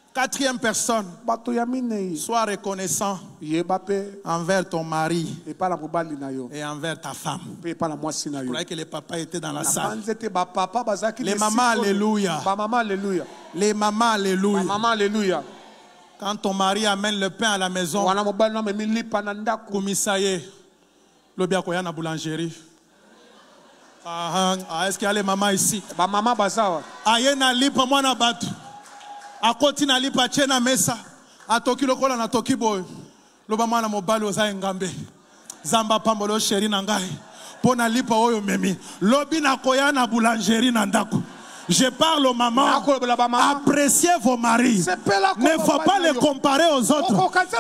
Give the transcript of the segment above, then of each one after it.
Quatrième personne, sois reconnaissant envers ton mari et envers ta femme. Je croyais que les papas étaient dans la salle. Les mamans, alléluia. Les mamans, alléluia. Quand ton mari amène le pain à la maison, Koumisaye, le biakoya na boulangerie. Est-ce qu'il y a les mamans ici? Ayena lipa mwana batu. Akoti na lipa chena mesa. Atoki lokola na toki boy. Loba mwana mobali oza ngambe. Zamba pambolo sheri na ngai. Pona lipa oyo memi. Lobi na koya na boulangerie na ndako. Je parle aux mamans. Appréciez vos maris. Ne faut pas les comparer aux autres.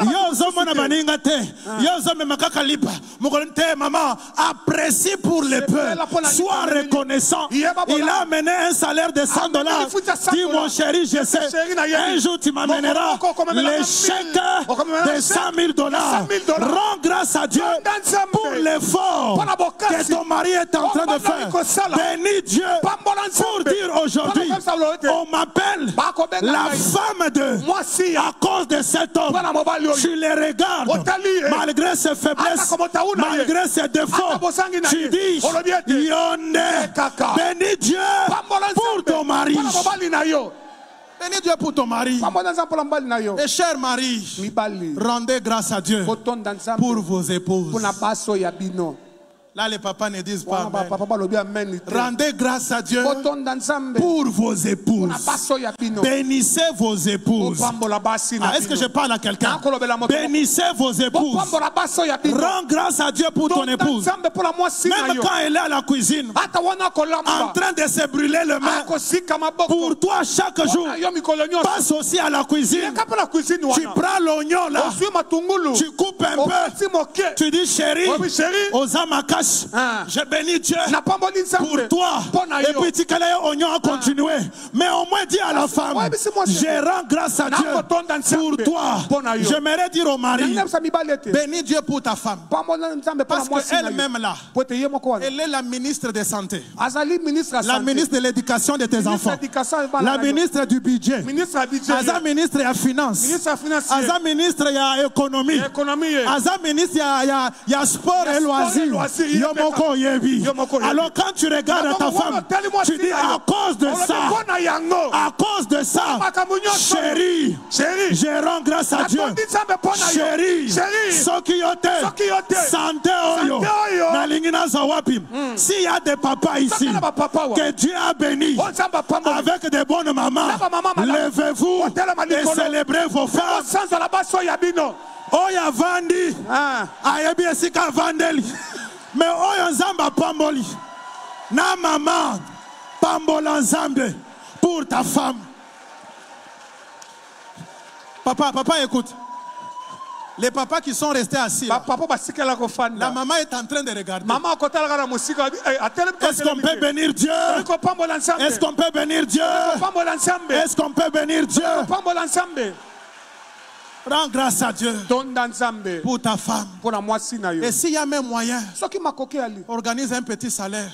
Maman, apprécie pour les peu. Sois reconnaissant. Il a amené un salaire de $100. Dis mon chéri, je sais. Un jour tu m'amèneras les chèques de $100,000. Rends grâce à Dieu pour l'effort que ton mari est en train de faire. Bénis Dieu pour dire aujourd'hui, on m'appelle la femme de... À cause de cet homme, tu les regardes. Malgré ses faiblesses, malgré ses défauts, tu dis, Yonde, bénis Dieu pour ton mari. Bénis Dieu pour ton mari. Et cher mari, rendez grâce à Dieu pour vos épouses. Là, les papas ne disent pas amen. Rendez grâce à Dieu pour vos épouses. Bénissez vos épouses. Est-ce que je parle à quelqu'un? Bénissez vos épouses. Rends grâce à Dieu pour ton épouse. Même quand elle est à la cuisine, en train de se brûler le main, pour toi chaque jour, passe aussi à la cuisine. Tu prends l'oignon là, tu coupes un peu, tu dis chérie, aux amakash. Je bénis Dieu pour toi. Et puis tu connais oignon à continuer. Mais au moins dis à la femme, je rends grâce à Dieu pour toi. J'aimerais dire au mari, bénis Dieu pour ta femme. Parce qu'elle-même là, elle est la ministre de santé, la ministre de l'éducation de tes enfants, la ministre du budget, la ministre de la finance, la ministre de l'économie, la ministre de la sport et loisirs. Alors quand tu regardes ta femme, tu dis à cause de ça, chérie, je rends grâce à Dieu. Chérie, santé oyo, s'il y a des papas ici que Dieu a béni avec des bonnes mamans, levez-vous et célébrez vos femmes. Oya vandi, ayebi esika vandeli. Mais oyo nzamba pamboli. Na maman, pambola nzambe pour ta femme. Papa, écoute. Les papas qui sont restés assis, la maman est en train de regarder. Est-ce qu'on peut bénir Dieu? Est-ce qu'on peut bénir Dieu? Est-ce qu'on peut bénir Dieu? Rends grâce à Dieu pour ta femme. Et s'il y a même moyen, organise un petit salaire.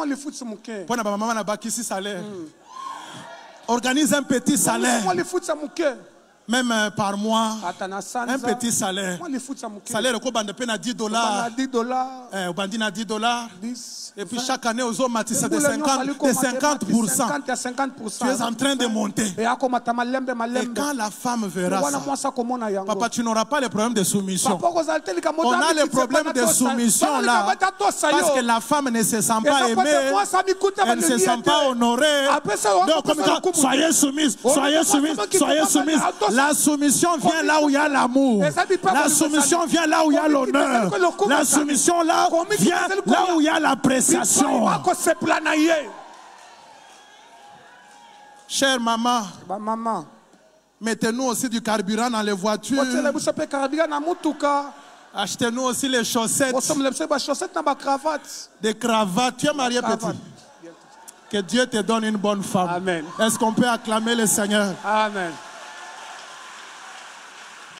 Organise un petit salaire. Même par mois, un petit salaire. Salaire au bande peine à $10. Au bandine à $10. Et puis chaque année aux hommes, c'est de 50%. Tu es en train de monter. Et quand la femme verra ça, papa, tu n'auras pas le problème de soumission. On a le problème de soumission là. Parce que la femme ne se sent pas aimée. Elle ne se sent pas honorée. Donc, soyez soumise, soyez soumise, soyez soumise. La soumission vient là où il y a l'amour. La soumission vient là où il y a l'honneur. La soumission là vient là où il y a l'appréciation. Chère maman, mettez-nous aussi du carburant dans les voitures. Achetez-nous aussi les chaussettes. Des cravates. Tu es marié petit. Que Dieu te donne une bonne femme. Est-ce qu'on peut acclamer le Seigneur? Amen.